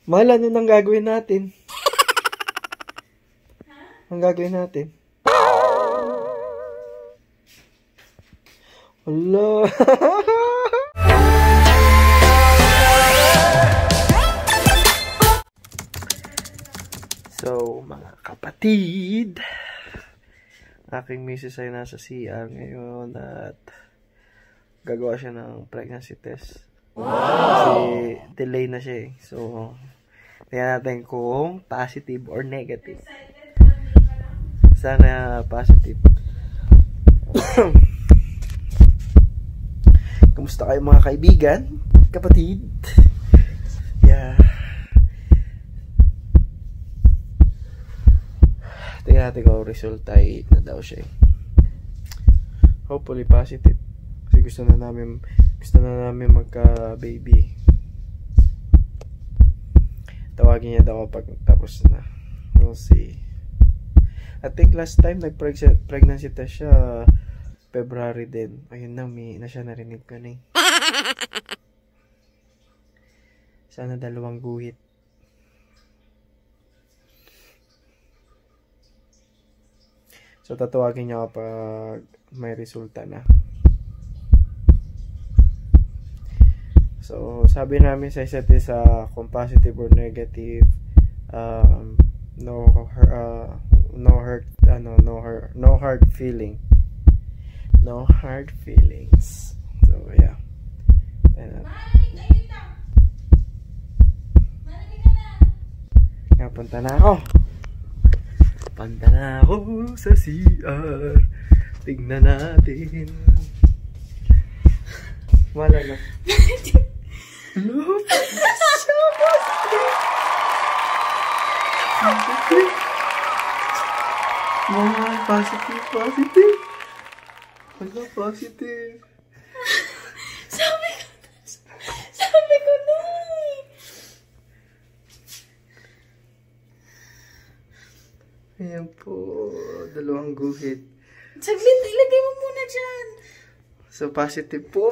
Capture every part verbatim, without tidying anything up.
Mahal, ano nang gagawin natin? Ang gagawin natin? Hala. So, mga kapatid, aking misis ay nasa C R ngayon at gagawa siya ng pregnancy test. Wow! Kasi delay na siya eh. So, tingnan natin kung positive or negative. Sana positive. Kamusta kayo mga kaibigan? Kapatid? Yeah. Tingnan natin kung resulta ay na daw siya eh. Hopefully positive. Kasi gusto na namin gusto na namin magka-baby. Tawagin niya daw pag tapos na. We'll see. I think last time nag-pregnancy test siya February din. Ayun na, may na siya narinig ko na eh. Sana dalawang guhit. So, tatawagin niya kapag may resulta na. So, sabi namin sa isa't isa kung positive or negative, um, no, uh, no hurt, ano, no hurt, no hard feeling. No hard feelings. So, yeah. Kaya punta na ako. Punta na ako sa C R. Tignan natin. Wala na. Look! Positive. Mga positive, positive. Wala, positive. Sabi ko na. Sabi ko na. Ayan po. Dalawang guhit. Saglit, ilagay mo muna dyan. So, positive po.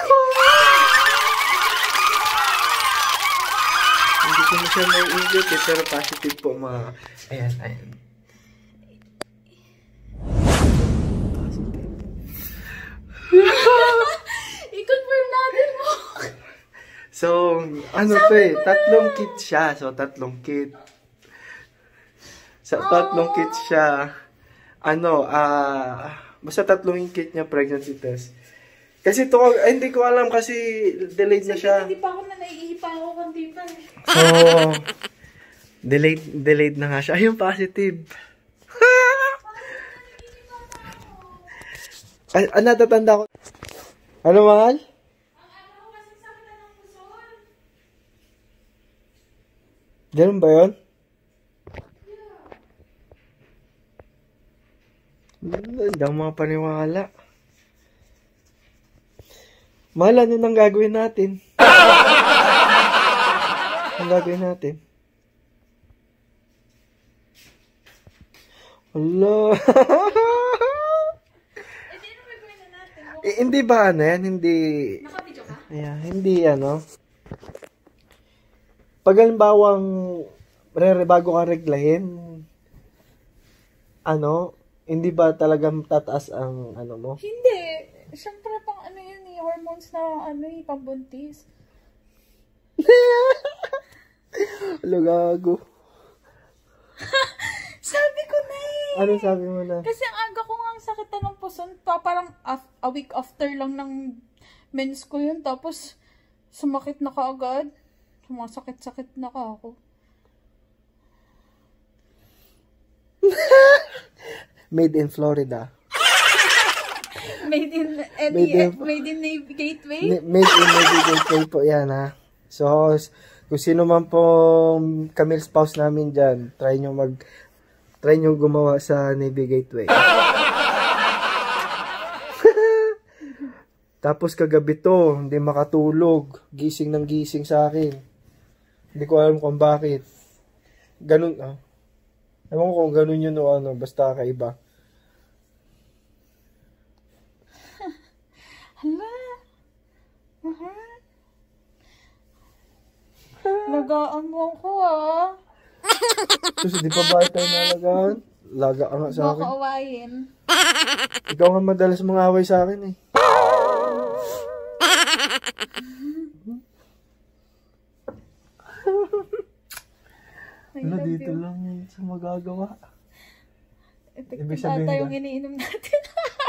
Hindi ko na siya may ingot eh, pero positive po mga... Ayan, ayan. I-confirm natin mo. So, ano pa eh, tatlong kit siya. So, tatlong kit. Sa tatlong kit siya, ano, ah, uh, basta tatlong kit niya pregnancy test. Kasi to, ay, hindi ko alam kasi delayed na siya. Hindi pa ako na naiihipa ako kundi pa. So, delayed, delayed na nga siya. Ayun, positive. Ay, ah, natatanda ko. Ano, mahal? Ang ano ko kasi sakit na ng pusol. Ganun ba yun? Hindi ako mga paniwala. Mahal, ano nang gagawin natin? Ang gagawin natin? Hala. Eh, di ano gagawin na natin? Eh, hindi ba ano yan? Hindi... Nakapidyo ka? Ayan, hindi ano. Pag halimbawang re bago ka reglahin, ano, hindi ba talagang tataas ang ano mo? Hindi. Siyempre pang ano yun eh, hormones na ano eh, pambuntis. Lugago. Sabi ko na eh. Ano sabi mo na? Kasi ang aga ko nga ang sakit na ng puson. Pa, parang af, a week after lang ng mens ko yun. Tapos sumakit na kaagad. Sumasakit-sakit na ka ako. Made in Florida. Made in, eh, Made in- made in Navy Gateway? Ni- Made in Navy Gateway po yan ha. So, s- kung sino man po Camille spouse namin dyan, try nyo mag, try nyo gumawa sa Navy Gateway. Tapos kagabi to, hindi makatulog. Gising ng gising sa akin. Hindi ko alam kung bakit. Ganun, ah. Ewan ko kung ganun yun o ano, basta kaiba. Hala. Mahal. Love alagaan mo ko ah. Sus, di pa ba tayo nalagaan? Laga ka nga sa Baka akin. awayin. Ikaw nga madalas mga away sa akin eh. I Ano, love dito you. lang yun sa magagawa. Effective Ibig sabihin ata ba? yung iniinom natin.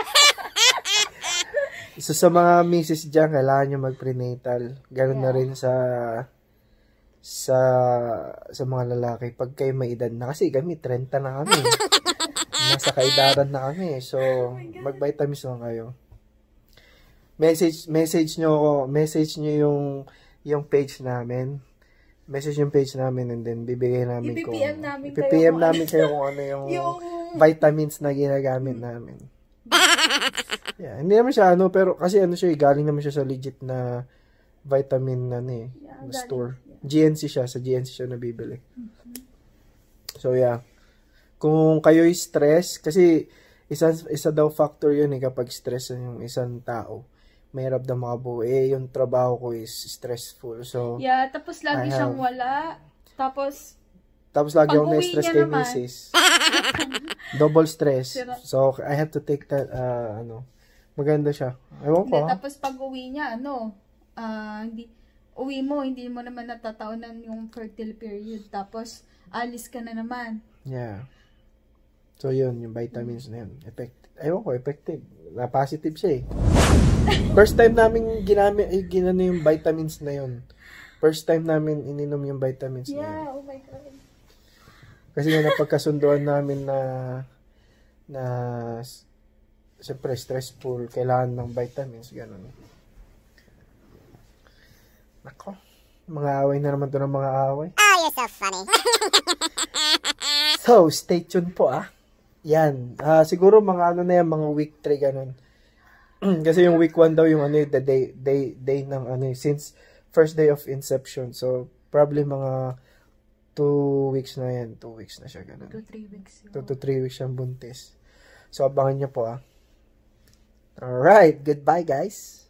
Isa sa mga misis dyan, kailangan nyo mag-prenatal. Ganun na Yeah. rin sa sa sa mga lalaki. Pag kayo may edad na, kasi kami, thirty na kami. Nasa kaedaran na kami. So, mag-vitamins lang kayo. Message message nyo ako, message nyo yung yung page namin. Message yung page namin and then bibigay namin I-P kung M namin kayo I-P M kung namin ano- kayo kung ano yung, Yung vitamins na ginagamit namin. Yeah, hindi naman siya ano, pero kasi ano siya, eh, galing naman siya sa legit na vitamin na ano eh, Yeah, na galing, store. yeah. G N C siya, sa G N C siya nabibili. So yeah. Kung kayo'y stress, kasi isa, isa daw factor yun eh kapag stress yung isang tao. Mahirap daw makabuo. Eh, yung trabaho ko is stressful. So, Yeah, tapos lagi I siyang have- wala. Tapos, tapos lagi akong pag-uwi na-stress niya kay naman. misis. Double stress. Sira. So, I have to take that, uh, ano, maganda siya. Ewan ko hindi, ha. tapos pag uwi niya, ano, ah, hindi, uwi mo, hindi mo naman natataunan yung fertile period. Tapos, alis ka na naman. Yeah. So, yun, yung vitamins na yun. Effect, ewan ko, effective. Na positive siya eh. First time namin ginamit, eh, ginano yung vitamins na yun. First time namin ininom yung vitamins na yun. Yeah, oh my God. Kasi nga napagkasunduan namin na na siyempre stressful, kailangan ng vitamins, gano'n. Nako, mga away na naman to ng mga away. Oh, you're so funny. So, stay tuned po ah. Yan, ah siguro mga ano na yan, mga week three gano'n. Kasi yung week one daw yung ano, the day, day, day ng ano, since first day of inception. So, probably mga two weeks na yan. Two weeks na siya, gano'n. Two, three weeks. Two to three weeks siyang buntis. So, abangan niyo po ah. Alright, goodbye guys.